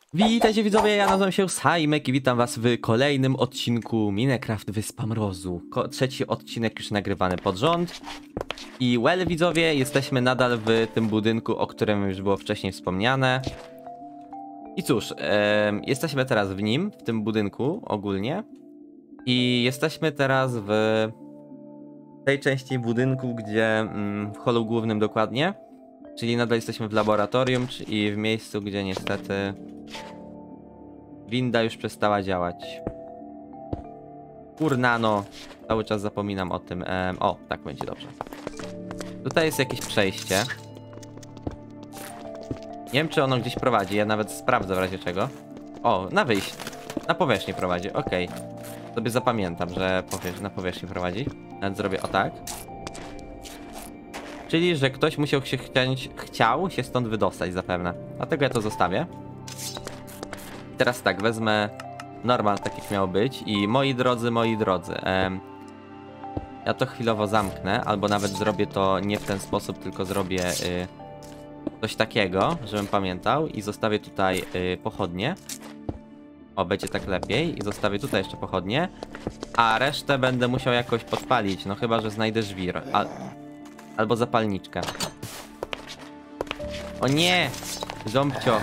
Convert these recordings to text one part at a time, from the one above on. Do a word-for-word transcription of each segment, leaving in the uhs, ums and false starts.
Witajcie widzowie, ja nazywam się Sajmek i witam was w kolejnym odcinku Minecraft Wyspa Mrozu. Ko trzeci odcinek już nagrywany pod rząd. I well widzowie, jesteśmy nadal w tym budynku, o którym już było wcześniej wspomniane. I cóż, e, jesteśmy teraz w nim, w tym budynku ogólnie. I jesteśmy teraz w tej części budynku, gdzie mm, w holu głównym dokładnie. Czyli nadal jesteśmy w laboratorium i w miejscu, gdzie niestety winda już przestała działać. Kurna no, cały czas zapominam o tym. Ehm, o, tak będzie dobrze. Tutaj jest jakieś przejście. Nie wiem, czy ono gdzieś prowadzi, ja nawet sprawdzę w razie czego. O, na wyjście. Na powierzchnię prowadzi, okej. Okay. Sobie zapamiętam, że powierz na powierzchni prowadzi. Nawet zrobię o tak. Czyli, że ktoś musiał się chcieć, chciał się stąd wydostać zapewne. Dlatego ja to zostawię. I teraz tak, wezmę normal, tak jak miało być. I moi drodzy, moi drodzy, em, ja to chwilowo zamknę, albo nawet zrobię to nie w ten sposób, tylko zrobię y, coś takiego, żebym pamiętał. I zostawię tutaj y, pochodnie. O, będzie tak lepiej. I zostawię tutaj jeszcze pochodnie. A resztę będę musiał jakoś podpalić, no chyba, że znajdę żwir. A... Albo zapalniczkę. O nie! Ząbcio.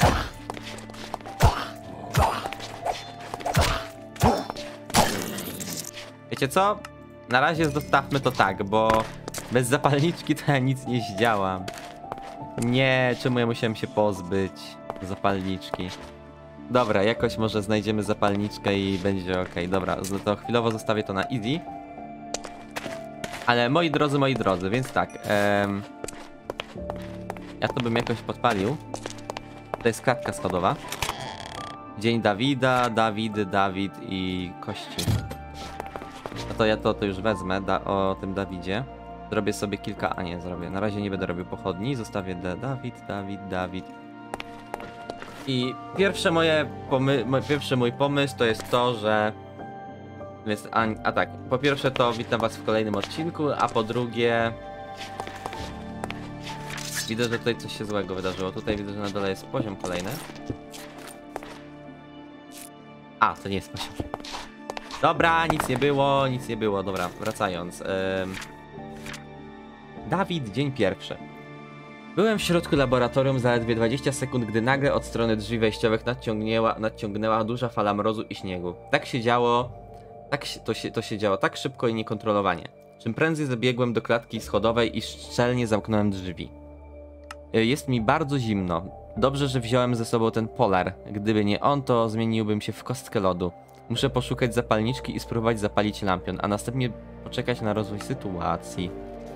Wiecie co? Na razie zostawmy to tak, bo bez zapalniczki to ja nic nie zdziałam. Nie, czemu ja musiałem się pozbyć zapalniczki? Dobra, jakoś może znajdziemy zapalniczkę i będzie ok. Dobra, to chwilowo zostawię to na easy. Ale moi drodzy, moi drodzy, więc tak. Em, ja to bym jakoś podpalił. To jest klatka schodowa. Dzień Dawida, Dawid, Dawid i kości. No to ja to, to już wezmę da, o tym Dawidzie. Zrobię sobie kilka, a nie zrobię. Na razie nie będę robił pochodni. Zostawię da, Dawid, Dawid, Dawid. I pierwsze moje pomy pierwszy mój pomysł to jest to, że Więc, a, a tak, po pierwsze to witam was w kolejnym odcinku, a po drugie widzę, że tutaj coś się złego wydarzyło. Tutaj widzę, że na dole jest poziom kolejny. A, to nie jest poziom. Dobra, nic nie było, nic nie było. Dobra, wracając. Ym... Dawid, dzień pierwszy. Byłem w środku laboratorium zaledwie dwadzieścia sekund, gdy nagle od strony drzwi wejściowych nadciągnęła, nadciągnęła duża fala mrozu i śniegu. Tak się działo... Tak się, to, się, to się działo tak szybko i niekontrolowanie. Czym prędzej zabiegłem do klatki schodowej i szczelnie zamknąłem drzwi. Jest mi bardzo zimno. Dobrze, że wziąłem ze sobą ten polar. Gdyby nie on, to zmieniłbym się w kostkę lodu. Muszę poszukać zapalniczki i spróbować zapalić lampion, a następnie poczekać na rozwój sytuacji.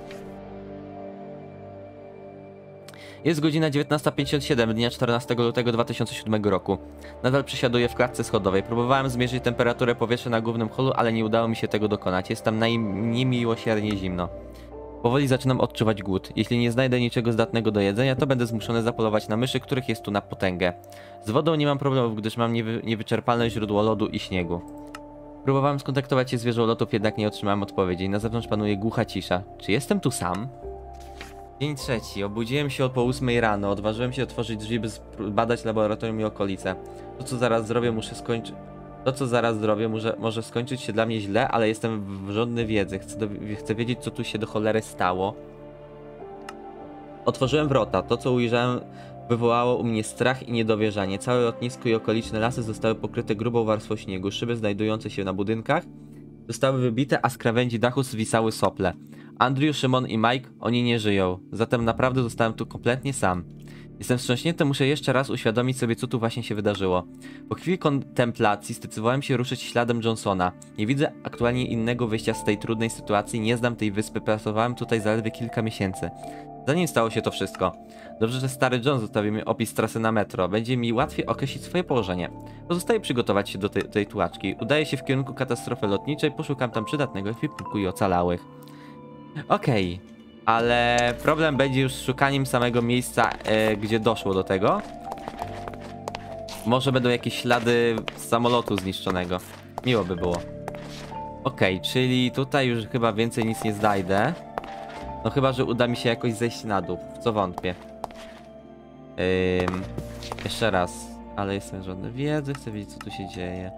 Jest godzina dziewiętnasta pięćdziesiąt siedem dnia czternastego lutego dwa tysiące siódmego roku. Nadal przesiaduję w klatce schodowej. Próbowałem zmierzyć temperaturę powietrza na głównym holu, ale nie udało mi się tego dokonać. Jest tam niemiłosiernie zimno. Powoli zaczynam odczuwać głód. Jeśli nie znajdę niczego zdatnego do jedzenia, to będę zmuszony zapolować na myszy, których jest tu na potęgę. Z wodą nie mam problemów, gdyż mam niewy niewyczerpalne źródło lodu i śniegu. Próbowałem skontaktować się z wieżą lotów, jednak nie otrzymałem odpowiedzi. Na zewnątrz panuje głucha cisza. Czy jestem tu sam? Dzień trzeci. Obudziłem się po ósmej rano. Odważyłem się otworzyć drzwi, by badać laboratorium i okolice. To, co zaraz zrobię, muszę skończyć... To, co zaraz zrobię, może, może skończyć się dla mnie źle, ale jestem żądny wiedzy. Chcę, do... Chcę wiedzieć, co tu się do cholery stało. Otworzyłem wrota. To, co ujrzałem, wywołało u mnie strach i niedowierzanie. Całe lotnisko i okoliczne lasy zostały pokryte grubą warstwą śniegu. Szyby znajdujące się na budynkach zostały wybite, a z krawędzi dachu zwisały sople. Andrew, Szymon i Mike, oni nie żyją. Zatem naprawdę zostałem tu kompletnie sam. Jestem wstrząśnięty, muszę jeszcze raz uświadomić sobie, co tu właśnie się wydarzyło. Po chwili kontemplacji zdecydowałem się ruszyć śladem Johnsona. Nie widzę aktualnie innego wyjścia z tej trudnej sytuacji, nie znam tej wyspy, pracowałem tutaj zaledwie kilka miesięcy. Zanim stało się to wszystko. Dobrze, że stary John zostawił mi opis trasy na metro. Będzie mi łatwiej określić swoje położenie. Pozostaje przygotować się do tej, tej tułaczki. Udaję się w kierunku katastrofy lotniczej, poszukam tam przydatnego ekwipunku i ocalałych. Okej, okay, ale problem będzie już z szukaniem samego miejsca, e, gdzie doszło do tego. Może będą jakieś ślady samolotu zniszczonego. Miło by było. Okej, okay, czyli tutaj już chyba więcej nic nie znajdę. No chyba, że uda mi się jakoś zejść na dół, w co wątpię. Ym, jeszcze raz. Ale jestem żadnej wiedzy, chcę wiedzieć, co tu się dzieje.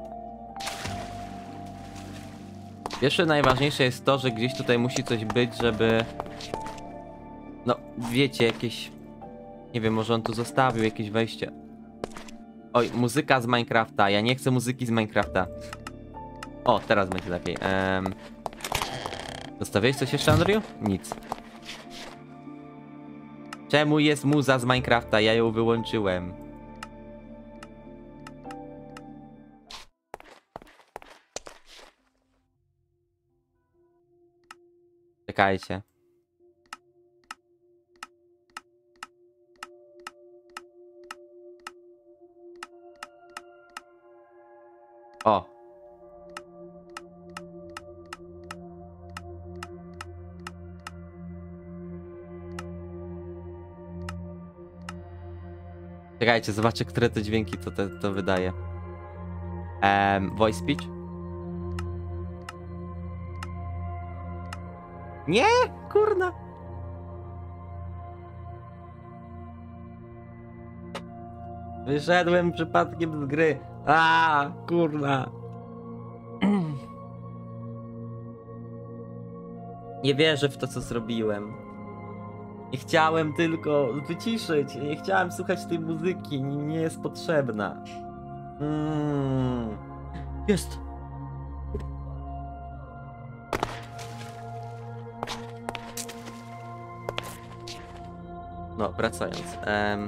Pierwsze najważniejsze jest to, że gdzieś tutaj musi coś być, żeby... No, wiecie, jakieś... Nie wiem, może on tu zostawił jakieś wejście. Oj, muzyka z Minecrafta. Ja nie chcę muzyki z Minecrafta. O, teraz będzie lepiej. Um... Zostawiłeś coś jeszcze, Andrew? Nic. Czemu jest muza z Minecrafta? Ja ją wyłączyłem. Czekajcie. O. Czekajcie, zobaczę, które te dźwięki to, to, to wydaje. Um, voice speech? Nie, kurna. Wyszedłem przypadkiem z gry. A, kurna. Nie wierzę w to, co zrobiłem. Nie chciałem tylko wyciszyć. Nie chciałem słuchać tej muzyki. Nie jest potrzebna. Mm. Jest. No, wracając. Um.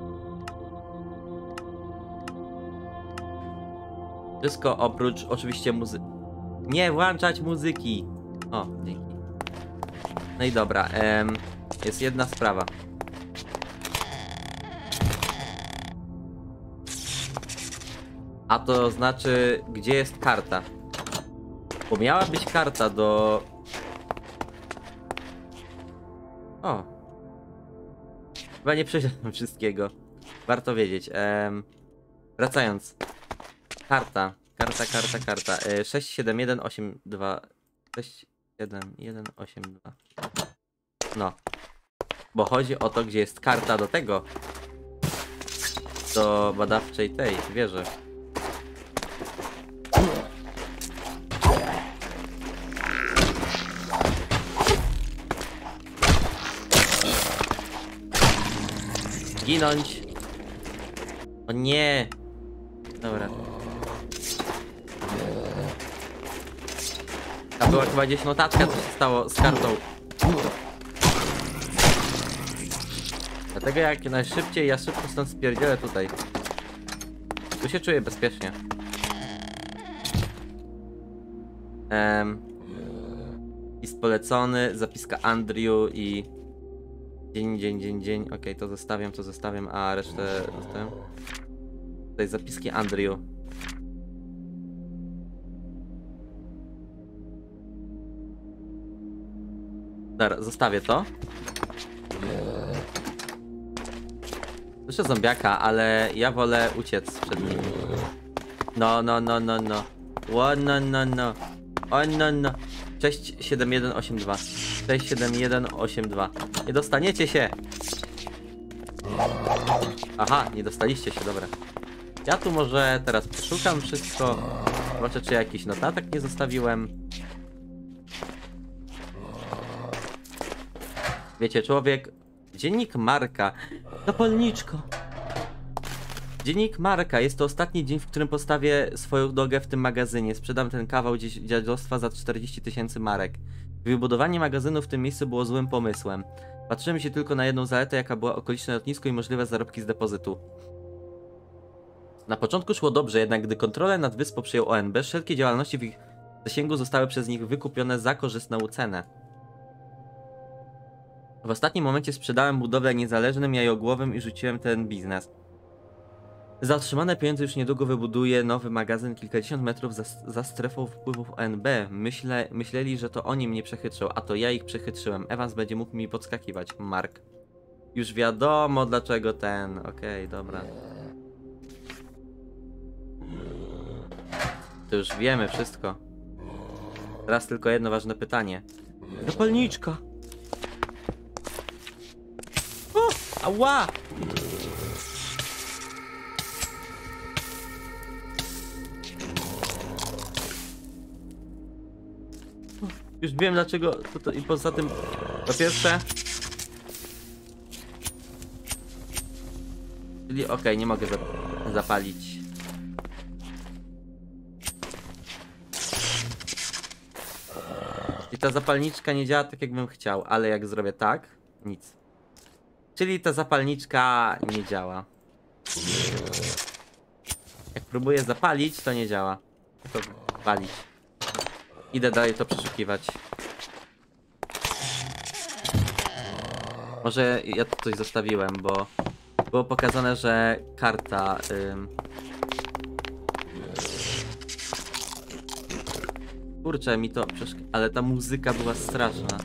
Wszystko oprócz oczywiście muzyki. Nie włączać muzyki. O, dzięki. No i dobra. Um. Jest jedna sprawa. A to znaczy, gdzie jest karta? Bo miała być karta do... O. Chyba nie przeczytam wszystkiego. Warto wiedzieć. Ehm, wracając. Karta. Karta, karta, karta. E, sześć siedem jeden osiem dwa. sześć siedem jeden osiem dwa. No. Bo chodzi o to, gdzie jest karta do tego. Do badawczej tej wieży. Ginąć. O nie. Dobra. Tam była chyba gdzieś notatka, co się stało z kartą. Dlatego jak najszybciej, ja szybko stąd spierdzielę tutaj. Tu się czuję bezpiecznie. Um, List polecony, zapiska Andrew i... Dzień, dzień, dzień, dzień. Okej, okay, to zostawiam, to zostawiam, a resztę zostawiam. Tutaj zapiski Andrew. Dobra, zostawię to. Słyszę zombiaka, ale ja wolę uciec przed nim. No, no, no, no, no. O, no, no, no. O, no, no. sześć siedem jeden osiem dwa. sześć siedem jeden osiem dwa. Nie dostaniecie się. Aha, nie dostaliście się, dobra. Ja tu może teraz przeszukam wszystko. Zobaczę, czy jakiś notatek nie zostawiłem. Wiecie, człowiek... Dziennik Marka. Zapalniczko. Dziennik Marka. Jest to ostatni dzień, w którym postawię swoją nogę w tym magazynie. Sprzedam ten kawał dziadostwa za czterdzieści tysięcy marek. Wybudowanie magazynu w tym miejscu było złym pomysłem. Patrzyłem się tylko na jedną zaletę, jaka była okoliczne lotnisko i możliwe zarobki z depozytu. Na początku szło dobrze, jednak gdy kontrolę nad wyspą przyjął O N B, wszelkie działalności w ich zasięgu zostały przez nich wykupione za korzystną cenę. W ostatnim momencie sprzedałem budowlę niezależnym jajogłowym i rzuciłem ten biznes. Za otrzymane pieniądze już niedługo wybuduję nowy magazyn kilkadziesiąt metrów za, za strefą wpływów O N B. Myślę, myśleli, że to oni mnie przechytrzą, a to ja ich przechytrzyłem. Evans będzie mógł mi podskakiwać. Mark. Już wiadomo dlaczego ten... Okej, okay, dobra. To już wiemy wszystko. Teraz tylko jedno ważne pytanie. Zapalniczka! O! Ała! Już wiem dlaczego, to, to, i poza tym, po pierwsze... Czyli okej, okay, nie mogę zap zapalić. I ta zapalniczka nie działa tak jakbym chciał, ale jak zrobię tak, nic. Czyli ta zapalniczka nie działa. Jak próbuję zapalić, to nie działa. To palić. Idę dalej to przeszukiwać. Może ja tu coś zostawiłem, bo było pokazane, że karta... Ym... Kurczę, mi to przeszkadza, ale ta muzyka była straszna.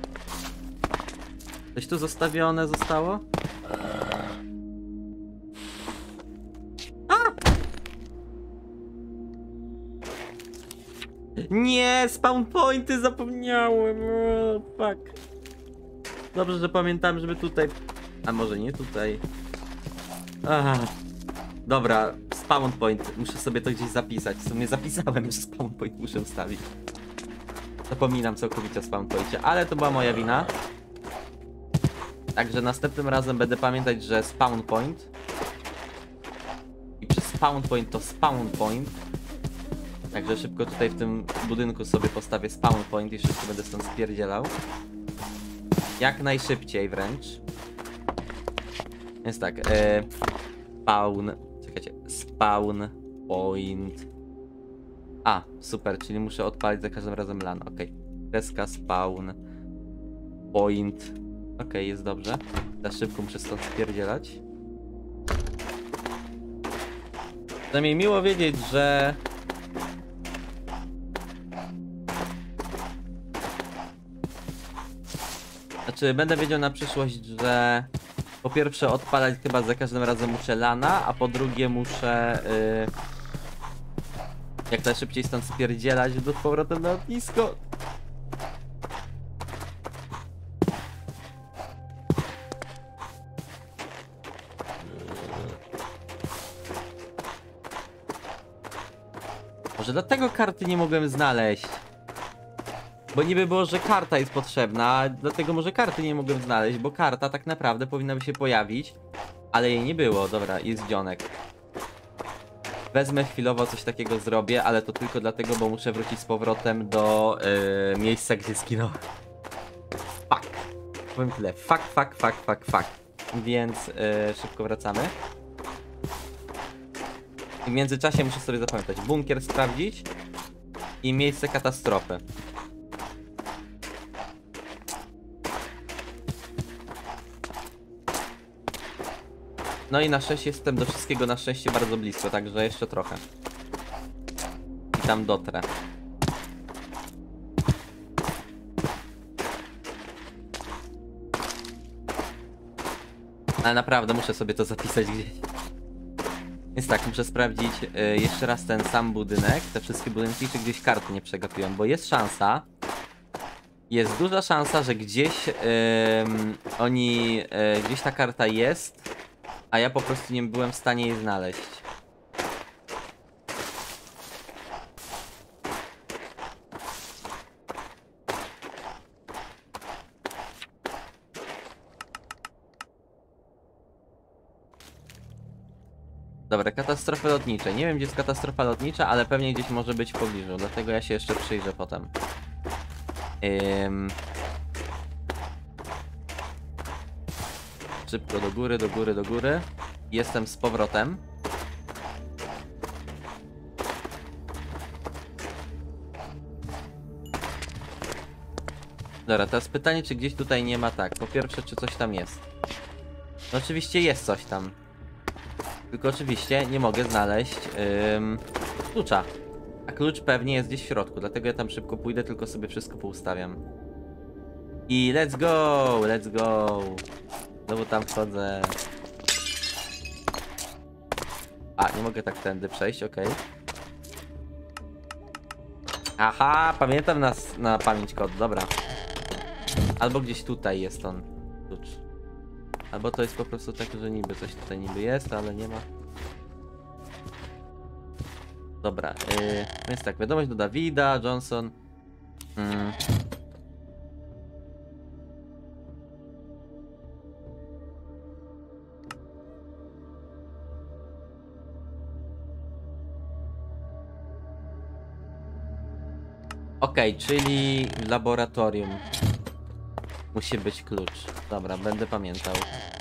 Coś tu zostawione zostało? A! Nie, spawn pointy zapomniałem. O, fuck. Dobrze, że pamiętam, żeby tutaj... A może nie tutaj. Aha. Dobra, spawn point. Muszę sobie to gdzieś zapisać. W sumie zapisałem, że spawn point muszę wstawić. Zapominam całkowicie o spawn poincie, ale to była moja wina. Także następnym razem będę pamiętać, że spawn point. I przez spawn point to spawn point. Także szybko tutaj w tym budynku sobie postawię spawn point i szybko będę stąd spierdzielał. Jak najszybciej wręcz. Więc tak, e, spawn, czekajcie, spawn point. A, super, czyli muszę odpalić za każdym razem LAN, ok. Kreska spawn point. Ok, jest dobrze. Za szybko muszę stąd spierdzielać. Przynajmniej miło wiedzieć, że... Znaczy, będę wiedział na przyszłość, że po pierwsze odpalać chyba za każdym razem muszę lana, a po drugie muszę yy, jak najszybciej stąd spierdzielać do powrotem na lotnisko. Może dlatego karty nie mogłem znaleźć. Bo niby było, że karta jest potrzebna, dlatego może karty nie mogłem znaleźć, bo karta tak naprawdę powinna by się pojawić, ale jej nie było. Dobra, jest dzionek. Wezmę chwilowo coś takiego zrobię, ale to tylko dlatego, bo muszę wrócić z powrotem do yy, miejsca, gdzie skinąłem. Fuck. Powiem tyle. Fuck, fuck, fuck, fuck, fuck. Więc yy, szybko wracamy. I w międzyczasie muszę sobie zapamiętać. Bunkier sprawdzić i miejsce katastrofy. No i na szczęście jestem do wszystkiego na szczęście bardzo blisko, także jeszcze trochę. I tam dotrę. Ale naprawdę muszę sobie to zapisać gdzieś. Więc tak, muszę sprawdzić y, jeszcze raz ten sam budynek, te wszystkie budynki, czy gdzieś karty nie przegapiłem, bo jest szansa, jest duża szansa, że gdzieś y, oni, y, gdzieś ta karta jest, a ja po prostu nie byłem w stanie jej znaleźć. Dobra, katastrofy lotnicze. Nie wiem, gdzie jest katastrofa lotnicza, ale pewnie gdzieś może być w pobliżu, dlatego ja się jeszcze przyjrzę potem. Ym... Szybko do góry, do góry, do góry. Jestem z powrotem. Dobra, teraz pytanie, czy gdzieś tutaj nie ma tak. Po pierwsze, czy coś tam jest. No oczywiście jest coś tam. Tylko oczywiście nie mogę znaleźć ym, klucza. A klucz pewnie jest gdzieś w środku, dlatego ja tam szybko pójdę, tylko sobie wszystko poustawiam. I let's go, let's go. Znowu tam wchodzę. A, nie mogę tak tędy przejść, okej. Okay. Aha, pamiętam na, na pamięć kod, dobra. Albo gdzieś tutaj jest on, klucz. Albo to jest po prostu tak, że niby coś tutaj niby jest, ale nie ma. Dobra, yy, więc tak, wiadomość do Dawida, Johnson. Yy. Okej, okay, czyli w laboratorium musi być klucz. Dobra, będę pamiętał.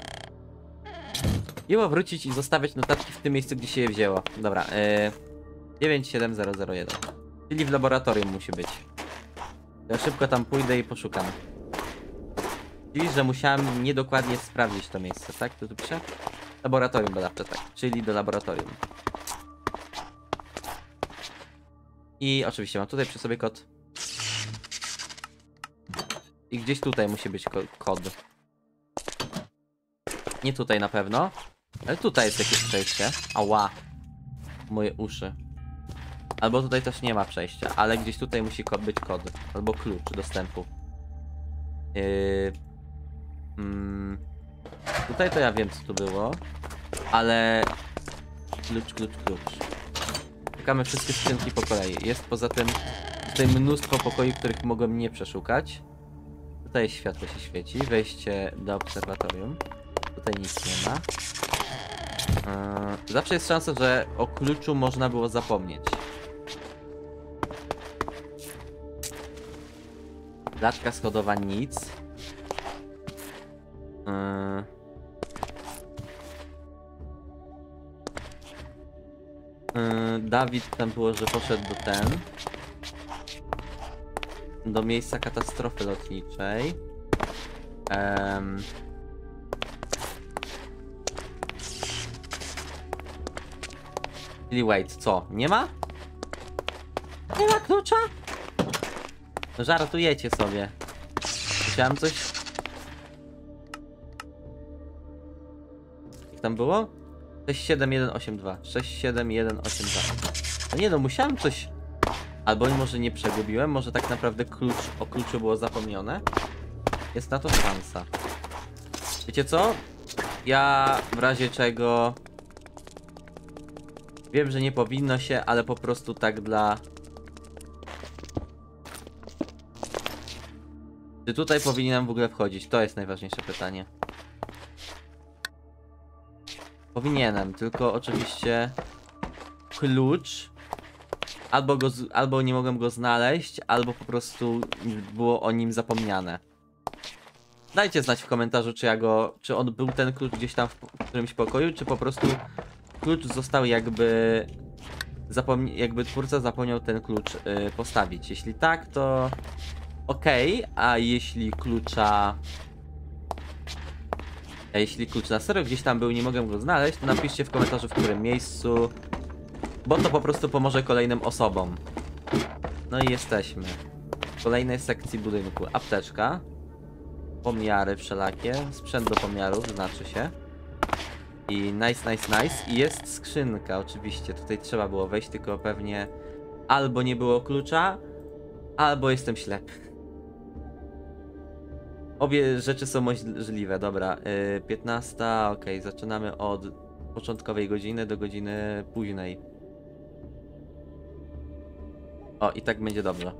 Miło wrócić i zostawiać notatki w tym miejscu, gdzie się je wzięło. Dobra, yy, dziewięć siedem zero zero jeden. Czyli w laboratorium musi być. Ja szybko tam pójdę i poszukam. Czyli, że musiałem niedokładnie sprawdzić to miejsce, tak? To tu pisze? Laboratorium badawcze, tak. Czyli do laboratorium. I oczywiście mam tutaj przy sobie kod. I gdzieś tutaj musi być ko kod. Nie tutaj na pewno. Ale tutaj jest jakieś przejście. Ała. Moje uszy. Albo tutaj też nie ma przejścia, ale gdzieś tutaj musi ko być kod. Albo klucz dostępu. Yy... Mm... Tutaj to ja wiem, co tu było. Ale... Klucz, klucz, klucz. Szukamy wszystkie skrzynki po kolei. Jest poza tym tutaj mnóstwo pokoi, których mogłem nie przeszukać. Tutaj światło się świeci. Wejście do obserwatorium. Tutaj nic nie ma. Yy, zawsze jest szansa, że o kluczu można było zapomnieć. Klatka schodowa nic. Yy. Yy, Dawid tam było, że poszedł do ten. Do miejsca katastrofy lotniczej. Um. Czyli wait, co? Nie ma? Nie ma klucza? No żartujecie sobie. Chciałem coś... Jak tam było? sześć siedem jeden osiem dwa. sześć siedem jeden osiem dwa. No nie no, musiałem coś... Albo może nie przegubiłem, może tak naprawdę klucz, o kluczu było zapomniane. Jest na to szansa. Wiecie co? Ja w razie czego... Wiem, że nie powinno się, ale po prostu tak dla... Czy tutaj powinienem w ogóle wchodzić? To jest najważniejsze pytanie. Powinienem, tylko oczywiście... Klucz... Albo, go, albo nie mogłem go znaleźć, albo po prostu było o nim zapomniane. Dajcie znać w komentarzu, czy ja go... Czy on był ten klucz gdzieś tam w którymś pokoju, czy po prostu... Klucz został jakby... Zapomni jakby twórca zapomniał ten klucz yy, postawić. Jeśli tak, to... Okej, okay. A jeśli klucza... A jeśli klucz na serio gdzieś tam był, nie mogę go znaleźć, to napiszcie w komentarzu, w którym miejscu... Bo to po prostu pomoże kolejnym osobom. No i jesteśmy. W kolejnej sekcji budynku. Apteczka. Pomiary wszelakie. Sprzęt do pomiarów, znaczy się. I nice, nice, nice. I jest skrzynka, oczywiście. Tutaj trzeba było wejść, tylko pewnie albo nie było klucza, albo jestem ślepy. Obie rzeczy są możliwe, dobra. Yy, piętnasta, ok, zaczynamy od początkowej godziny do godziny późnej. O, i tak będzie dobrze.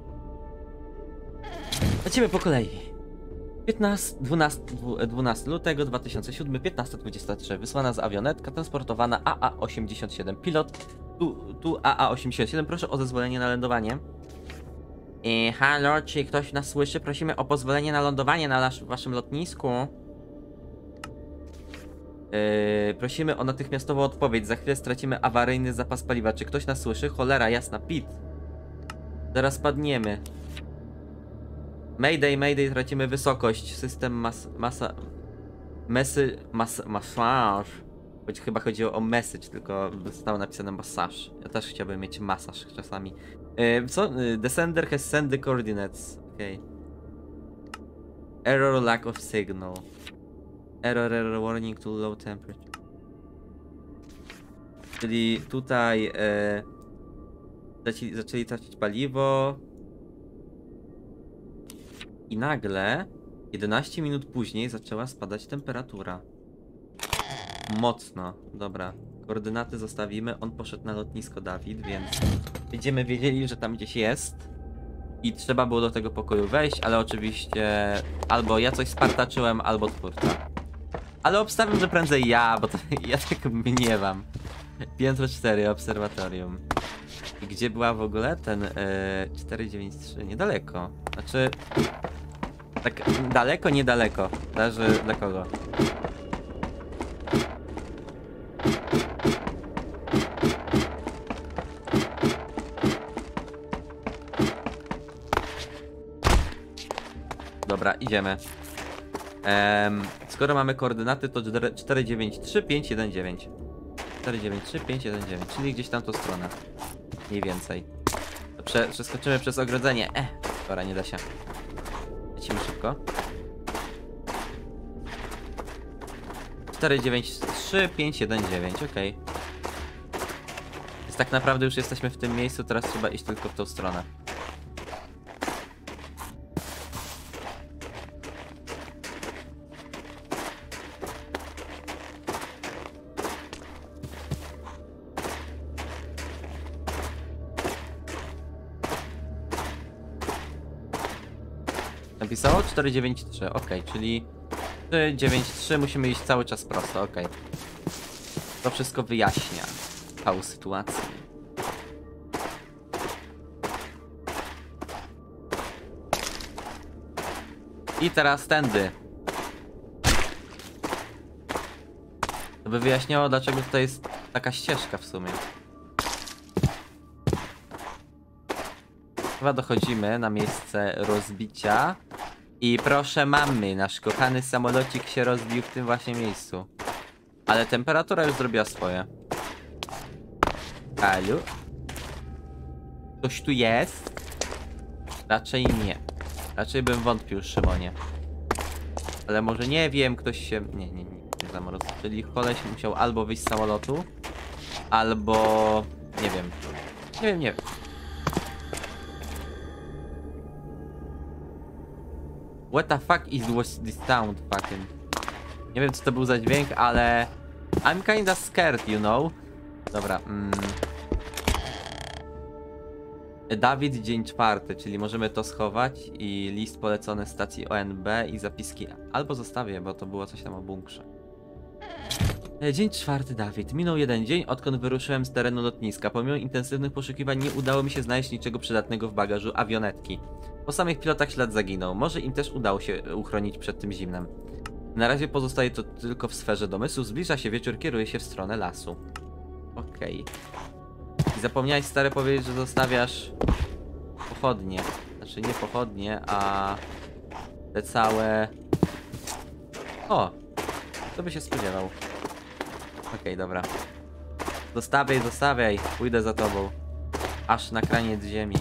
Lecimy po kolei. piętnastego, dwunastego, dwunastego lutego dwa tysiące siódmy, piętnasta dwadzieścia trzy. Wysłana z awionetka, transportowana A A osiemdziesiąt siedem. Pilot, tu, tu A A osiemdziesiąt siedem. Proszę o zezwolenie na lądowanie. I halo, czy ktoś nas słyszy? Prosimy o pozwolenie na lądowanie na nasz, waszym lotnisku. Yy, prosimy o natychmiastową odpowiedź. Za chwilę stracimy awaryjny zapas paliwa. Czy ktoś nas słyszy? Cholera jasna, Pit. Zaraz padniemy. Mayday, mayday, tracimy wysokość. System mas... masa... Mesy... Mas... Masaż. Choć chyba chodziło o message, tylko zostało napisane masaż. Ja też chciałbym mieć masaż czasami. Yy, co? Yy, descender has sent the coordinates. Okej. Okay. Error, lack of signal. Error, error, warning to low temperature. Czyli tutaj... Yy, zaczęli, zaczęli tracić paliwo. I nagle, jedenaście minut później, zaczęła spadać temperatura. Mocno. Dobra. Koordynaty zostawimy. On poszedł na lotnisko, Dawid, więc będziemy wiedzieli, że tam gdzieś jest. I trzeba było do tego pokoju wejść, ale oczywiście albo ja coś spartaczyłem, albo twórca. Ale obstawiam, że prędzej ja, bo to ja tak mniewam. Piętro cztery, obserwatorium. I gdzie była w ogóle ten yy, cztery dziewięć trzy? Niedaleko. Znaczy... Tak daleko, niedaleko. Zależy dla kogo. Dobra, idziemy. Ehm, skoro mamy koordynaty, to cztery dziewięć trzy pięć jeden dziewięć. cztery dziewięć trzy pięć jeden dziewięć, czyli gdzieś tam tą stronę. Mniej więcej. To prze przeskoczymy przez ogrodzenie. Eh, dobra, nie da się. Lecimy szybko. cztery dziewięć trzy pięć jeden dziewięć, okej. Więc tak naprawdę już jesteśmy w tym miejscu, teraz trzeba iść tylko w tą stronę. Napisało cztery dziewięć trzy, ok, czyli cztery dziewięć trzy musimy iść cały czas prosto, ok. To wszystko wyjaśnia całą sytuację. I teraz tędy. To by wyjaśniało, dlaczego tutaj jest taka ścieżka w sumie. Chyba dochodzimy na miejsce rozbicia. I proszę mamy, nasz kochany samolocik się rozbił w tym właśnie miejscu. Ale temperatura już zrobiła swoje. Halo? Ktoś tu jest? Raczej nie. Raczej bym wątpił, Szymonie. Ale może nie wiem, ktoś się... Nie, nie, nie, nie zamroził. Czyli koleś musiał albo wyjść z samolotu, albo... Nie wiem. Nie wiem, nie wiem. What the fuck is this sound fucking? Nie wiem, co to był za dźwięk, ale... I'm kinda scared, you know? Dobra, mm... Dawid, dzień czwarty, czyli możemy to schować i list polecony stacji O N B i zapiski albo zostawię, bo to było coś tam o bunkrze. Dzień czwarty, Dawid. Minął jeden dzień, odkąd wyruszyłem z terenu lotniska. Pomimo intensywnych poszukiwań nie udało mi się znaleźć niczego przydatnego w bagażu awionetki. Po samych pilotach ślad zaginął. Może im też udało się uchronić przed tym zimnem. Na razie pozostaje to tylko w sferze domysłu. Zbliża się wieczór, kieruje się w stronę lasu. Okej. Okay. I zapomniałeś, stary, powiedzieć, że zostawiasz pochodnie. Znaczy nie pochodnie, a te całe... O! Kto by się spodziewał? Okej, okay, dobra. Zostawiaj, zostawiaj. Pójdę za tobą. Aż na kraniec ziemi.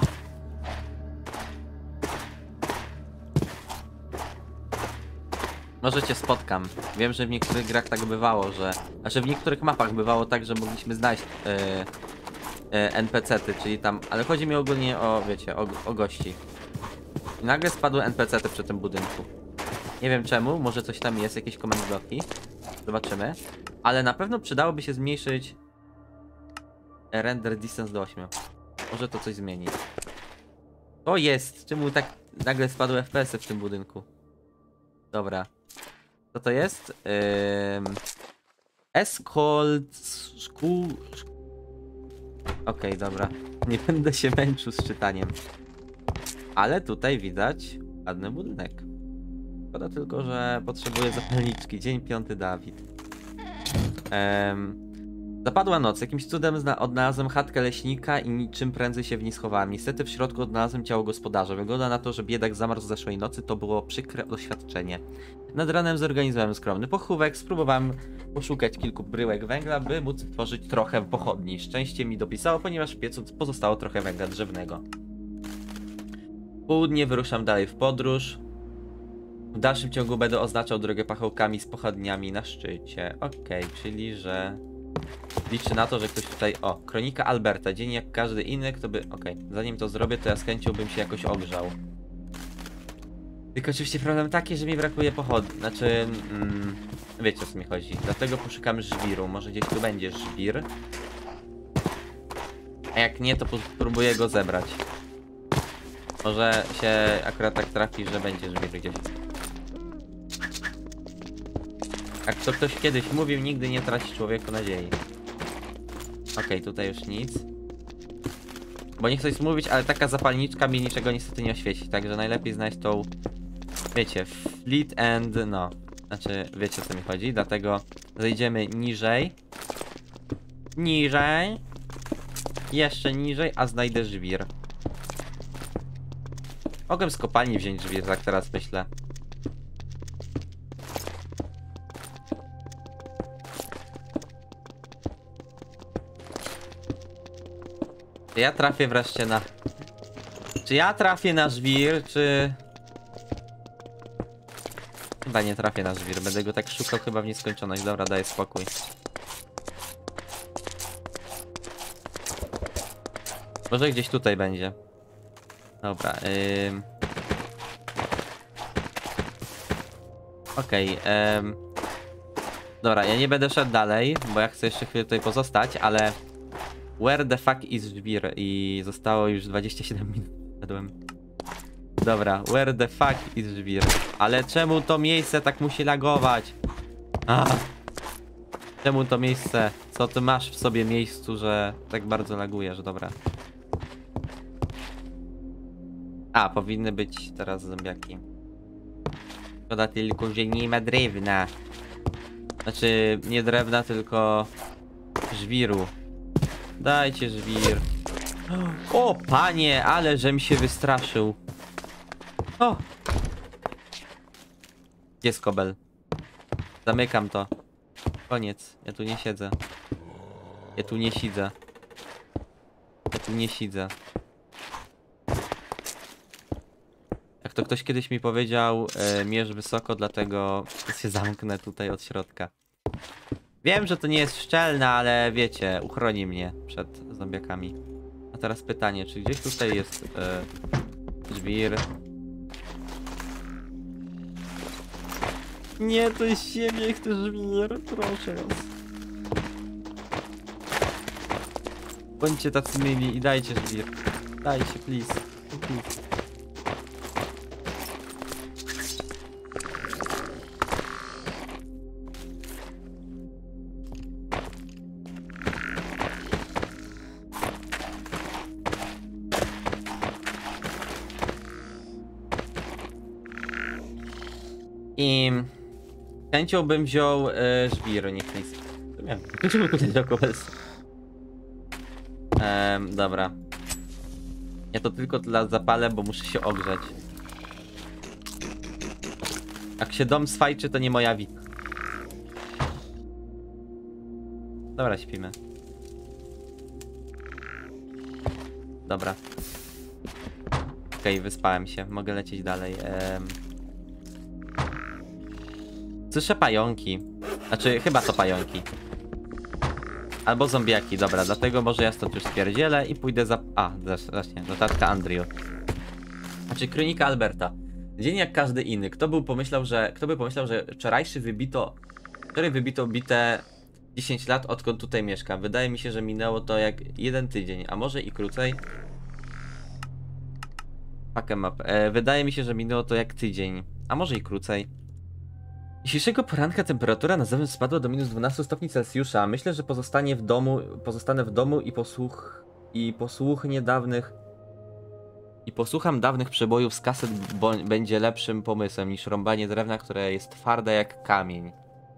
Może cię spotkam. Wiem, że w niektórych grach tak bywało, że... Znaczy w niektórych mapach bywało tak, że mogliśmy znaleźć yy, yy, N P C ty, czyli tam... Ale chodzi mi ogólnie o, wiecie, o, o gości. I nagle spadły N P C ty przy tym budynku. Nie wiem czemu, może coś tam jest, jakieś command bloki. Zobaczymy. Ale na pewno przydałoby się zmniejszyć render distance do ośmiu. Może to coś zmieni. To jest! Czemu tak nagle spadły F P S y w tym budynku? Dobra. Co to jest? Ym... Escort School... Okej, okay, dobra. Nie będę się męczył z czytaniem. Ale tutaj widać ładny budynek. Szkoda tylko, że potrzebuję zapalniczki. Dzień piąty, Dawid. Ym... Zapadła noc. Jakimś cudem odnalazłem chatkę leśnika i niczym prędzej się w niej schowałem. Niestety w środku odnalazłem ciało gospodarza. Wygląda na to, że biedak zamarł z zeszłej nocy. To było przykre doświadczenie. Nad ranem zorganizowałem skromny pochówek. Spróbowałem poszukać kilku bryłek węgla, by móc tworzyć trochę pochodni. Szczęście mi dopisało, ponieważ w piecu pozostało trochę węgla drzewnego. W południe wyruszam dalej w podróż. W dalszym ciągu będę oznaczał drogę pachołkami z pochodniami na szczycie. Okej, okay, czyli że... Liczę na to, że ktoś tutaj... O, kronika Alberta. Dzień jak każdy inny, kto by... Okej, okay. Zanim to zrobię, to ja z chęcią bym się jakoś ogrzał. Tylko oczywiście problem taki, że mi brakuje pochodni. Znaczy... Mm, wiecie, o co mi chodzi. Dlatego poszukamy żwiru. Może gdzieś tu będzie żwir. A jak nie, to spróbuję go zebrać. Może się akurat tak trafi, że będzie żwir gdzieś. Jak to ktoś kiedyś mówił, nigdy nie traci człowieku nadziei. Okej, okay, tutaj już nic. Bo nie chcę nic mówić, ale taka zapalniczka mi niczego niestety nie oświeci. Także najlepiej znaleźć tą, wiecie, fleet and no. Znaczy, wiecie o co mi chodzi. Dlatego zejdziemy niżej. Niżej. Jeszcze niżej, a znajdę żwir. Mogłem z kopalni wziąć żwir, tak teraz myślę. Czy ja trafię wreszcie na... Czy ja trafię na żwir, czy... Chyba nie trafię na żwir, będę go tak szukał chyba w nieskończoność. Dobra, daję spokój. Może gdzieś tutaj będzie. Dobra, ym... Okej, okay, ym... Dobra, ja nie będę szedł dalej, bo ja chcę jeszcze chwilę tutaj pozostać, ale... Where the fuck is żwir? I zostało już dwadzieścia siedem minut. Szedłem. Dobra, where the fuck is żwir? Ale czemu to miejsce tak musi lagować? Ah. Czemu to miejsce? Co ty masz w sobie miejscu, że tak bardzo lagujesz? Dobra. A, powinny być teraz zombiaki. Szkoda tylko, że nie ma drewna. Znaczy, nie drewna, tylko żwiru. Dajcie żwir. O, panie, ale żem się wystraszył. O! Jest kobel. Zamykam to. Koniec. Ja tu nie siedzę. Ja tu nie siedzę. Ja tu nie siedzę. Jak to ktoś kiedyś mi powiedział, e, mierz wysoko, dlatego się zamknę tutaj od środka. Wiem, że to nie jest szczelne, ale wiecie, uchroni mnie przed zombiakami. A teraz pytanie, czy gdzieś tutaj jest e, żwir? Nie, to jest siebie, chcę żwir, proszę was. Bądźcie tacy mili i dajcie żwir. Dajcie, please. please. I chęcią bym wziął e, żwir, nie please. To miałem. Dlaczego tutaj wziął kobelstwo? Ehm, dobra. Ja to tylko dla zapalę, bo muszę się ogrzać. Jak się dom swajczy, to nie moja wina. Dobra, śpimy. Dobra. Okej, okay, wyspałem się. Mogę lecieć dalej. Ehm... Słyszę pająki. Znaczy, chyba to pająki. Albo zombiaki, dobra, dlatego może ja stąd już spierdzielę i pójdę za... A, właśnie, notatka Andrew. Znaczy, kronika Alberta. Dzień jak każdy inny. Kto by pomyślał, że... Kto by pomyślał, że wczorajszy wybito... Wczoraj wybito bite dziesięć lat, odkąd tutaj mieszkam. Wydaje mi się, że minęło to jak jeden tydzień, a może i krócej. Fuck em up. E, wydaje mi się, że minęło to jak tydzień, a może i krócej. Dzisiejszego poranka temperatura na zewnątrz spadła do minus dwanaście stopni Celsjusza. Myślę, że pozostanie w domu, pozostanę w domu i posłuch i posłuchnie dawnych i posłucham dawnych przebojów z kaset, bo będzie lepszym pomysłem niż rąbanie drewna, które jest twarde jak kamień.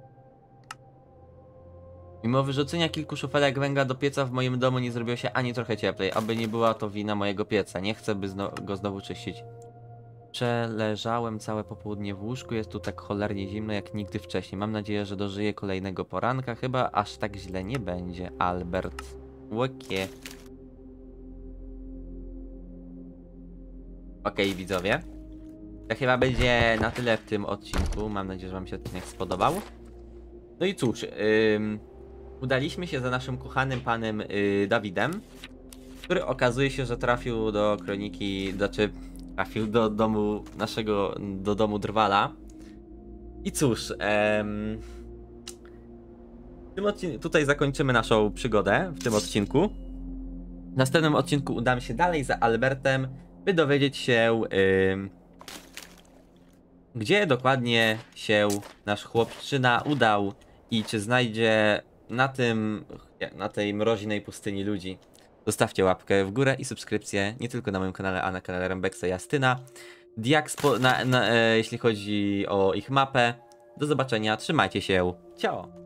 Mimo wyrzucenia kilku szufelek węgla do pieca w moim domu nie zrobiło się ani trochę cieplej, aby nie była to wina mojego pieca. Nie chcę, by zno go znowu czyścić. Przeleżałem całe popołudnie w łóżku, jest tu tak cholernie zimno jak nigdy wcześniej. Mam nadzieję, że dożyję kolejnego poranka. Chyba aż tak źle nie będzie, Albert. Łokie. Okej, okay, widzowie. To chyba będzie na tyle w tym odcinku. Mam nadzieję, że wam się odcinek spodobał. No i cóż, ym, udaliśmy się za naszym kochanym panem yy, Dawidem, który okazuje się, że trafił do kroniki, znaczy... trafił do domu naszego, do domu Drwala. I cóż, em, w tym odcinku, tutaj zakończymy naszą przygodę w tym odcinku. W następnym odcinku udamy się dalej za Albertem, by dowiedzieć się, ym, gdzie dokładnie się nasz chłopczyna udał i czy znajdzie na tym, na tej mroźnej pustyni ludzi. Zostawcie łapkę w górę i subskrypcję nie tylko na moim kanale, a na kanale Rembexa i Astyna. Diakspo, na, na, e, jeśli chodzi o ich mapę. Do zobaczenia, trzymajcie się, ciao!